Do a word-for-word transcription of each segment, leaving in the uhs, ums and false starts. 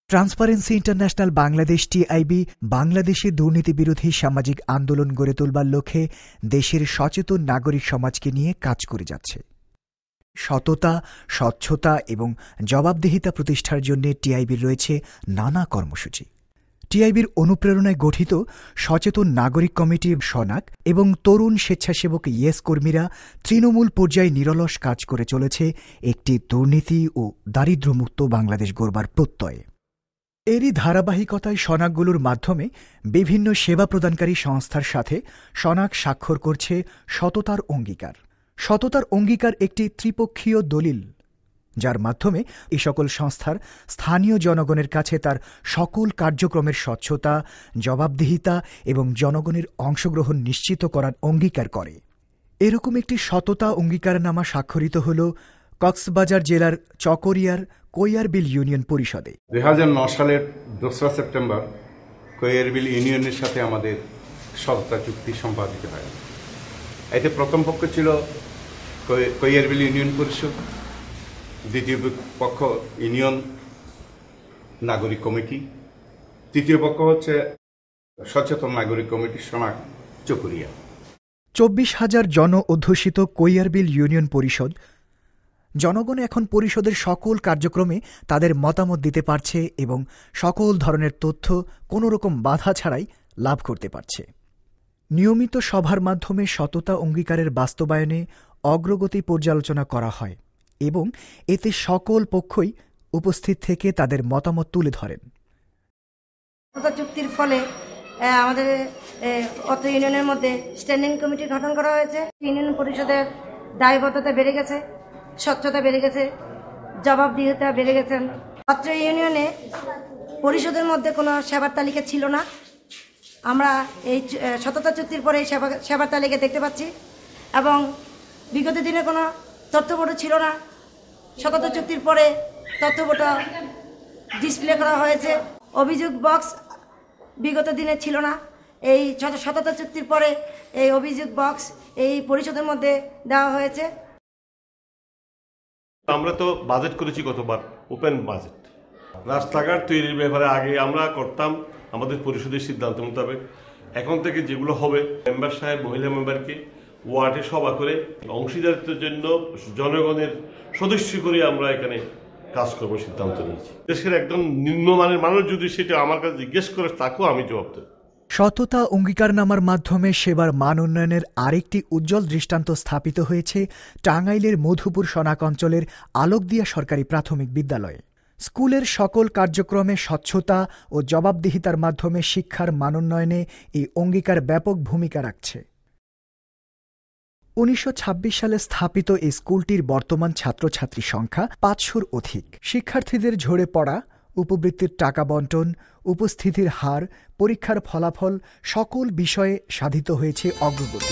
Transparency international Bangladesh TIB বাংলাদেশে দুর্নীতি বিরোধী সামাজিক আন্দোলন গড়ে তোলবার লক্ষ্যে দেশের সচেতন নাগরিক সমাজকে নিয়ে কাজ করে যাচ্ছে। সততা, স্বচ্ছতা এবং জবাবদিহিতা প্রতিষ্ঠার জন্য টিআইবির রয়েছে নানা কর্মসূচি। টিআইবির অনুপ্রেরণায় গঠিত সচেতন নাগরিক কমিটি সনাক এবং তরুণ স্বেচ্ছাসেবক ইয়েস কর্মীরা তৃণমূল পর্যায়ে নিরলস কাজ করে চলেছে একটি দুর্নীতি ও দারিদ্র্যমুক্ত বাংলাদেশ গড়বার প্রত্যয়ে। এরই ধারাবাহিকতায় সনাকগুলোর মাধ্যমে বিভিন্ন সেবা প্রদানকারী সংস্থার সাথে সনাক স্বাক্ষর করছে সততার অঙ্গীকার। সততার অঙ্গীকার একটি ত্রিপক্ষীয় দলিল, যার মাধ্যমে এই সকল সংস্থার স্থানীয় জনগণের কাছে তার সকল কার্যক্রমের স্বচ্ছতা, জবাবদিহিতা এবং জনগণের অংশগ্রহণ নিশ্চিত করার অঙ্গীকার করে। এরকম একটি সততা অঙ্গীকারনামা স্বাক্ষরিত হল কক্সবাজার জেলার চকরিয়ার কৈয়ারবিল ইউনিয়ন পরিষদে। দুই হাজার নয় সালের দোসরা সেপ্টেম্বর কৈয়ারবিল ইউনিয়নের সাথে আমাদের সততা চুক্তি সম্পাদিত হয়। এতে প্রথম পক্ষ ছিল কৈয়ারবিল ইউনিয়ন পরিষদ, দ্বিতীয় পক্ষ ইউনিয়ন নাগরিক কমিটি, তৃতীয় পক্ষ হচ্ছে সচেতন নাগরিক কমিটি সনাক চকরিয়া। চব্বিশ হাজার জন অধ্যুষিত কৈয়ারবিল ইউনিয়ন পরিষদ জনগণ এখন পরিষদের সকল কার্যক্রমে তাদের মতামত দিতে পারছে এবং সকল ধরনের তথ্য কোনো রকম বাধা ছাড়াই লাভ করতে পারছে। নিয়মিত সভার মাধ্যমে সততা অঙ্গীকারের বাস্তবায়নে অগ্রগতি পর্যালোচনা করা হয় এবং এতে সকল পক্ষই উপস্থিত থেকে তাদের মতামত তুলে ধরেন। সততা চুক্তির ফলে আমাদের অত্র ইউনিয়নের মধ্যে স্ট্যান্ডিং কমিটি গঠন করা হয়েছে। ইউনিয়ন পরিষদের দায়বদ্ধতা বেড়ে গেছে, স্বচ্ছতা বেড়ে গেছে, জবাবদিহিতা বেড়ে গেছেন। অত্র ইউনিয়নে পরিষদের মধ্যে কোনো সেবার তালিকা ছিল না। আমরা এই সততা চুক্তির পরে সেবা সেবার তালিকা দেখতে পাচ্ছি এবং বিগত দিনে কোনো তথ্যবোর্ড ছিল না। সততা চুক্তির পরে তথ্যবোর্ড ডিসপ্লে করা হয়েছে। অভিযোগ বক্স বিগত দিনে ছিল না। এই সততা চুক্তির পরে এই অভিযোগ বক্স এই পরিষদের মধ্যে দেওয়া হয়েছে। আমরা তো বাজেট করেছি গতবার, ওপেন বাজেট। রাস্তাঘাট তৈরির ব্যাপারে আগে আমরা করতাম আমাদের পরিষদের সিদ্ধান্ত মোতাবেক। এখন থেকে যেগুলো হবে, মেম্বার সাহেব মহিলা মেম্বারকে ওয়ার্ডে সভা করে অংশীদারিত্বের জন্য জনগণের সদস্য করে আমরা এখানে কাজ করবো সিদ্ধান্ত নিয়েছি। দেশের একদম নিম্নমানের মানুষ যদি সেটা আমার কাছে জিজ্ঞেস করে, তাকেও আমি জবাব দেব। সততা অঙ্গীকারনামার মাধ্যমে সেবার মান উন্নয়নের আরেকটি উজ্জ্বল দৃষ্টান্ত স্থাপিত হয়েছে টাঙ্গাইলের মধুপুর সনাক অঞ্চলের আলোকদিয়া সরকারি প্রাথমিক বিদ্যালয়ে। স্কুলের সকল কার্যক্রমে স্বচ্ছতা ও জবাবদিহিতার মাধ্যমে শিক্ষার মানোন্নয়নে এই অঙ্গীকার ব্যাপক ভূমিকা রাখছে। উনিশশো ছাব্বিশ সালে স্থাপিত এই স্কুলটির বর্তমান ছাত্রছাত্রী সংখ্যা পাঁচশোর অধিক। শিক্ষার্থীদের ঝরে পড়া, উপবৃত্তির টাকা বণ্টন, উপস্থিতির হার, পরীক্ষার ফলাফল সকল বিষয়ে সাধিত হয়েছে অগ্রগতি।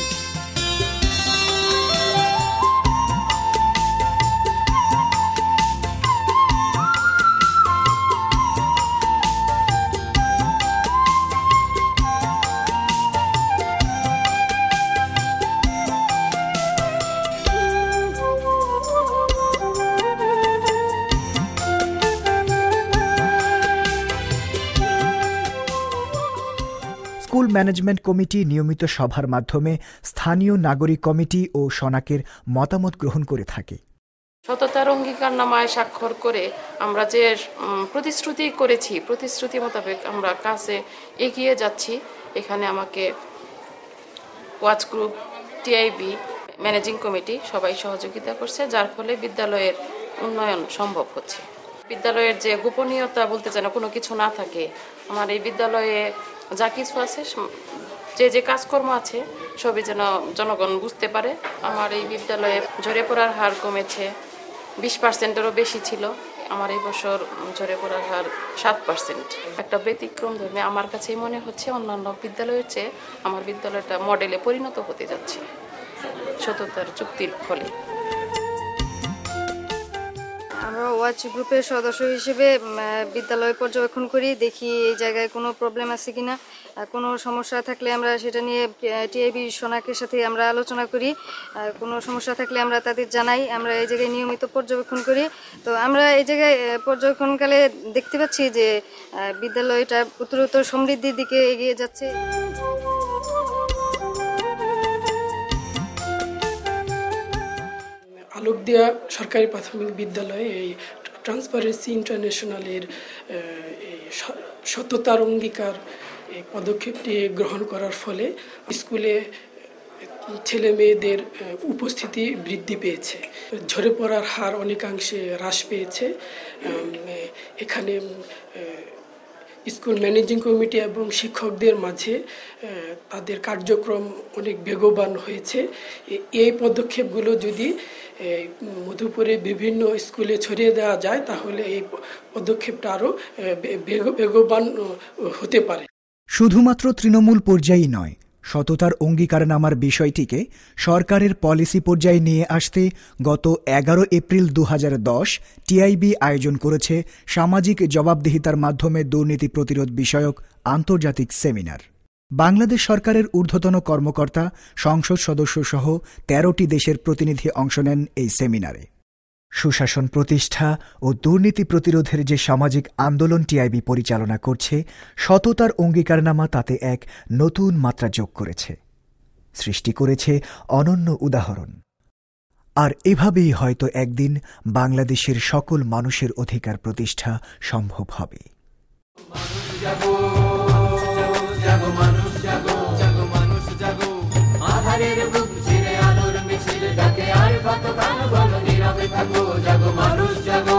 স্কুল ম্যানেজমেন্ট কমিটি নিয়মিত সভার মাধ্যমে স্থানীয় নাগরিক কমিটি ও সনাকের মতামত গ্রহণ করে থাকে। সততার অঙ্গীকারনামায় স্বাক্ষর করে আমরা যে প্রতিশ্রুতি করেছি, প্রতিশ্রুতি মোতাবেক আমরা কাজে এগিয়ে যাচ্ছি। এখানে আমাকে watch group, TIB, managing committee সবাই সহযোগিতা করছে, যার ফলে বিদ্যালয়ের উন্নয়ন সম্ভব হচ্ছে। বিদ্যালয়ের যে গোপনীয়তা বলতে যেন কোনো কিছু না থাকে, আমার এই বিদ্যালয়ে যা কিছু আছে, যে যে কাজকর্ম আছে সবই যেন জনগণ বুঝতে পারে। আমার এই বিদ্যালয়ে ঝরে পড়ার হার কমেছে, বিশ পার্সেন্টেরও বেশি ছিল। আমার এই বছর ঝরে পড়ার হার সাত পার্সেন্ট। একটা ব্যতিক্রম ধর্মে আমার কাছেই মনে হচ্ছে অন্যান্য বিদ্যালয়ের চেয়ে আমার বিদ্যালয়টা মডেলে পরিণত হতে যাচ্ছে সততার চুক্তির ফলে। আমরা ওয়াচ গ্রুপের সদস্য হিসেবে বিদ্যালয় পর্যবেক্ষণ করি, দেখি এই জায়গায় কোনো প্রবলেম আছে কিনা, কোনো সমস্যা থাকলে আমরা সেটা নিয়ে টিআইবি সোনাকের সাথে আমরা আলোচনা করি, কোনো সমস্যা থাকলে আমরা তাদের জানাই। আমরা এই জায়গায় নিয়মিত পর্যবেক্ষণ করি। তো আমরা এই জায়গায় পর্যবেক্ষণকালে দেখতে পাচ্ছি যে বিদ্যালয়টা উত্তরোত্তর সমৃদ্ধির দিকে এগিয়ে যাচ্ছে। আলোকদিয়া সরকারি প্রাথমিক বিদ্যালয়ে এই ট্রান্সপারেন্সি ইন্টারন্যাশনালের এই সততার অঙ্গীকার এই পদক্ষেপটি গ্রহণ করার ফলে স্কুলে ছেলে মেয়েদের উপস্থিতি বৃদ্ধি পেয়েছে, ঝরে পড়ার হার অনেকাংশে হ্রাস পেয়েছে। এখানে স্কুল ম্যানেজিং কমিটি এবং শিক্ষকদের মাঝে তাদের কার্যক্রম অনেক বেগবান হয়েছে। এই পদক্ষেপগুলো যদি মধুপুরে বিভিন্ন স্কুলে ছড়িয়ে দেওয়া যায় তাহলে এই পদক্ষেপটা আরও বেগবান হতে পারে। শুধুমাত্র তৃণমূল পর্যায়েই নয়, সততার অঙ্গীকারনামার বিষয়টিকে সরকারের পলিসি পর্যায়ে নিয়ে আসতে গত এগারো এপ্রিল দু হাজার দশ টিআইবি আয়োজন করেছে সামাজিক জবাবদিহিতার মাধ্যমে দুর্নীতি প্রতিরোধ বিষয়ক আন্তর্জাতিক সেমিনার। বাংলাদেশ সরকারের ঊর্ধ্বতন কর্মকর্তা, সংসদ সদস্য সহ তেরোটি দেশের প্রতিনিধি অংশ নেন এই সেমিনারে। সুশাসন প্রতিষ্ঠা ও দুর্নীতি প্রতিরোধের যে সামাজিক আন্দোলন টিআইবি পরিচালনা করছে, সততার অঙ্গীকারনামা তাতে এক নতুন মাত্রা যোগ করেছে, সৃষ্টি করেছে অনন্য উদাহরণ। আর এভাবেই হয়তো একদিন বাংলাদেশের সকল মানুষের অধিকার প্রতিষ্ঠা সম্ভব হবে। জাগো মানুষ জাগো।